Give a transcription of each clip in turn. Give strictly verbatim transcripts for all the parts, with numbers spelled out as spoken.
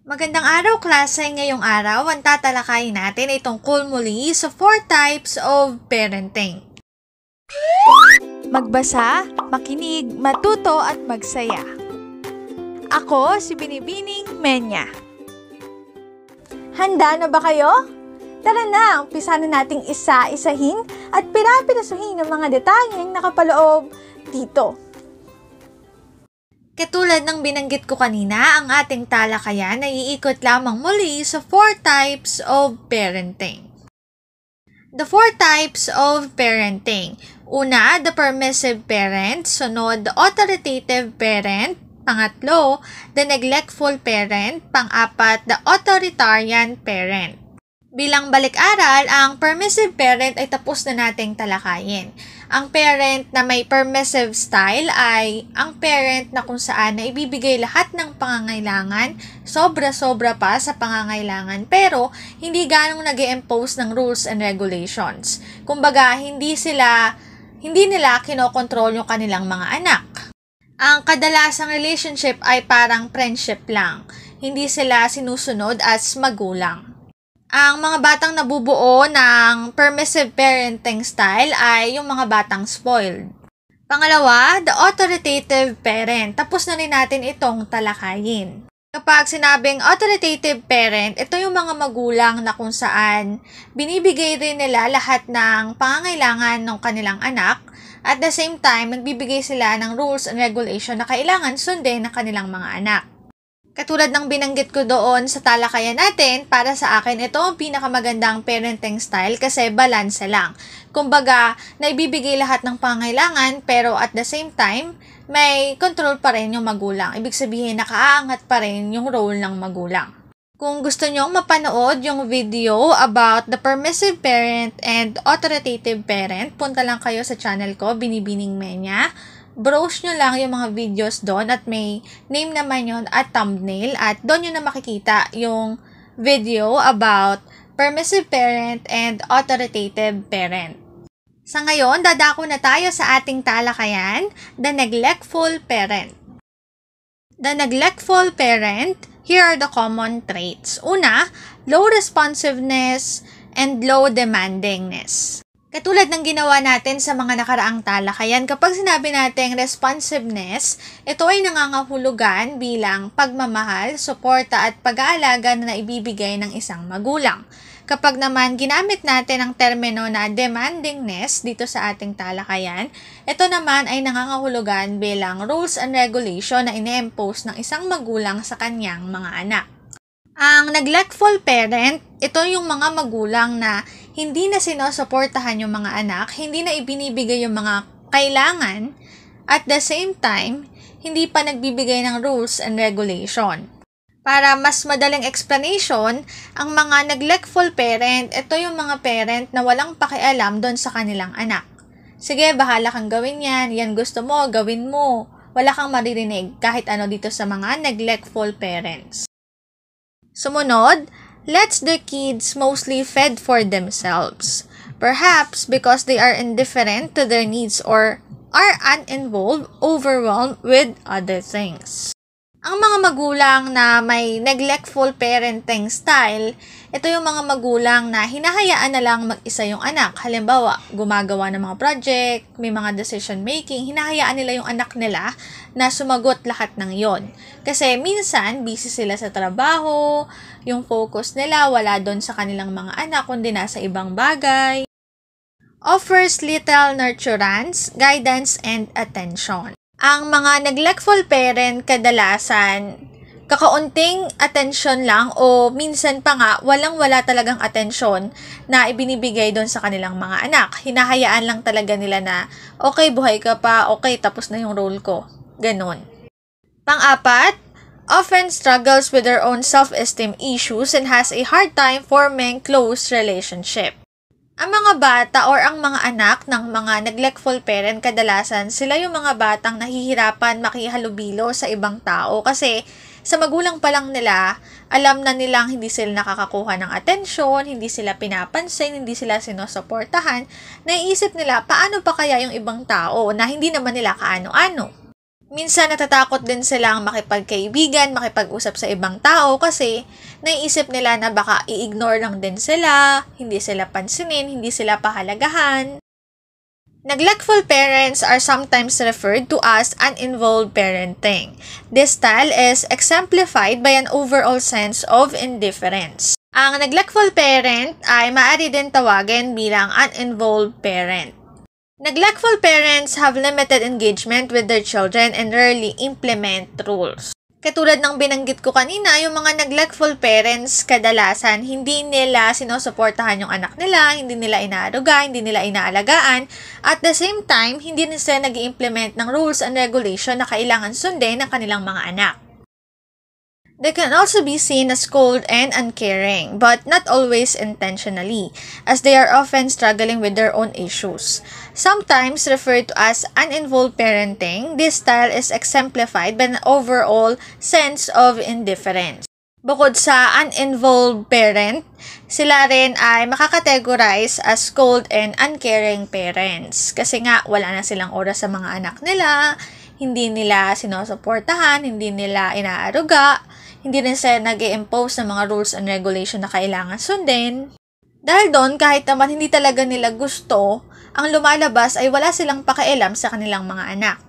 Magandang araw, klase. Ngayong araw, ang tatalakayin natin ay tungkol muli sa four types of parenting. Magbasa, makinig, matuto at magsaya. Ako si Binibining Menya. Handa na ba kayo? Tara na, umpisa na nating isa-isahin at pirapirasuhin ang mga detalyeng nakapaloob dito. Katulad ng binanggit ko kanina, ang ating talakayan ay iikot lamang muli sa four types of parenting. The four types of parenting. Una, the permissive parent. Sunod, the authoritative parent. Pangatlo, the neglectful parent. Pang-apat, the authoritarian parent. Bilang balik-aral, ang permissive parent ay tapos na nating talakayin. Ang parent na may permissive style ay ang parent na kung saan na ibibigay lahat ng pangangailangan, sobra-sobra pa sa pangangailangan, pero hindi ganong nag-i-impose ng rules and regulations. Kumbaga, hindi sila, hindi nila kinokontrol yung kanilang mga anak. Ang kadalasang relationship ay parang friendship lang. Hindi sila sinusunod as magulang. Ang mga batang nabubuo ng permissive parenting style ay yung mga batang spoiled. Pangalawa, the authoritative parent. Tapos na rin natin itong talakayin. Kapag sinabing authoritative parent, ito yung mga magulang na kung saan binibigay rin nila lahat ng pangangailangan ng kanilang anak. At the same time, nagbibigay sila ng rules and regulation na kailangan sundin ng kanilang mga anak. Katulad ng binanggit ko doon sa talakayan natin, para sa akin, ito ang pinakamagandang parenting style kasi balanse lang. Kumbaga, naibibigay lahat ng pangangailangan pero at the same time, may control pa rin yung magulang. Ibig sabihin, nakaaangat pa rin yung role ng magulang. Kung gusto nyong mapanood yung video about the permissive parent and authoritative parent, punta lang kayo sa channel ko, Binibining Menya. Browse nyo lang yung mga videos doon at may name naman yun at thumbnail at doon nyo na makikita yung video about permissive parent and authoritative parent. Sa ngayon, dadako na tayo sa ating talakayan, the neglectful parent. The neglectful parent, here are the common traits. Una, low responsiveness and low demandingness. Katulad ng ginawa natin sa mga nakaraang talakayan, kapag sinabi natin responsiveness, ito ay nangangahulugan bilang pagmamahal, suporta at pag-aalaga na naibibigay ng isang magulang. Kapag naman ginamit natin ang termino na demandingness dito sa ating talakayan, ito naman ay nangangahulugan bilang rules and regulation na ine-impose ng isang magulang sa kanyang mga anak. Ang neglectful parent, ito yung mga magulang na hindi na sinusuportahan yung mga anak, hindi na ibinibigay yung mga kailangan, at the same time, hindi pa nagbibigay ng rules and regulation. Para mas madaling explanation, ang mga neglectful parent, ito yung mga parent na walang pakialam doon sa kanilang anak. Sige, bahala kang gawin yan, yan gusto mo, gawin mo. Wala kang maririnig kahit ano dito sa mga neglectful parents. Sumunod, lets their kids mostly fed for themselves, perhaps because they are indifferent to their needs or are uninvolved, overwhelmed with other things. Ang mga magulang na may neglectful parenting style, ito yung mga magulang na hinahayaan na lang mag-isa yung anak. Halimbawa, gumagawa ng mga project, may mga decision making, hinahayaan nila yung anak nila na sumagot lahat ng yon. Kasi minsan, busy sila sa trabaho, yung focus nila wala doon sa kanilang mga anak, kundi nasa ibang bagay. Offers little nurturance, guidance, and attention. Ang mga neglectful parent kadalasan, kakaunting atensyon lang o minsan pa nga walang-wala talagang atensyon na ibinibigay doon sa kanilang mga anak. Hinahayaan lang talaga nila na, okay, buhay ka pa, okay, tapos na yung role ko. Ganon. Pang-apat, often struggles with their own self-esteem issues and has a hard time forming close relationship. Ang mga bata or ang mga anak ng mga neglectful parent, kadalasan sila yung mga batang nahihirapan makihalubilo sa ibang tao kasi sa magulang pa lang nila, alam na nilang hindi sila nakakakuha ng atensyon, hindi sila pinapansin, hindi sila sinusuportahan, naiisip nila paano pa kaya yung ibang tao na hindi naman nila kaano-ano. Minsan natatakot din silang makipagkaibigan, makipag-usap sa ibang tao kasi naiisip nila na baka i-ignore lang din sila, hindi sila pansinin, hindi sila pahalagahan. Neglectful parents are sometimes referred to as uninvolved parenting. This style is exemplified by an overall sense of indifference. Ang neglectful parent ay maaari din tawagin bilang uninvolved parent. Neglectful parents have limited engagement with their children and rarely implement rules. Katulad ng binanggit ko kanina, yung mga neglectful parents, kadalasan, hindi nila sinusuportahan yung anak nila, hindi nila inaaruga, hindi nila inaalagaan. At the same time, hindi nila sila nag-i-implement ng rules and regulation na kailangan sundin ng kanilang mga anak. They can also be seen as cold and uncaring, but not always intentionally, as they are often struggling with their own issues. Sometimes referred to as uninvolved parenting, this style is exemplified by an overall sense of indifference. Bukod sa uninvolved parent, sila rin ay makakategorize as cold and uncaring parents. Kasi nga, wala na silang oras sa mga anak nila, hindi nila sinusuportahan, hindi nila inaaruga, hindi rin sila nag-i-impose ng mga rules and regulation na kailangan sundin. Dahil doon, kahit naman hindi talaga nila gusto, ang lumalabas ay wala silang pakialam sa kanilang mga anak.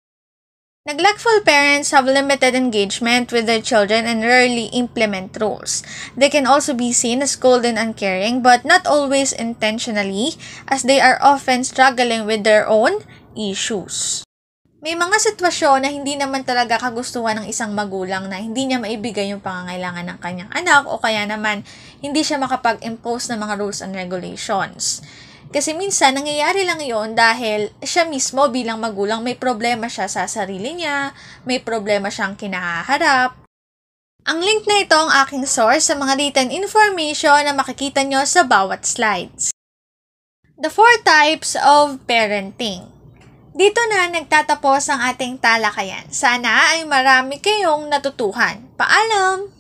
Neglectful parents have limited engagement with their children and rarely implement rules. They can also be seen as cold and uncaring, but not always intentionally, as they are often struggling with their own issues. May mga sitwasyon na hindi naman talaga kagustuhan ng isang magulang na hindi niya maibigay yung pangangailangan ng kanyang anak o kaya naman hindi siya makapag-impose ng mga rules and regulations. Kasi minsan nangyayari lang yon dahil siya mismo bilang magulang may problema siya sa sarili niya, may problema siyang kinaharap. Ang link na ito ang aking source sa mga written information na makikita nyo sa bawat slides. The four types of parenting. Dito na nagtatapos ang ating talakayan. Sana ay marami kayong natutuhan. Paalam!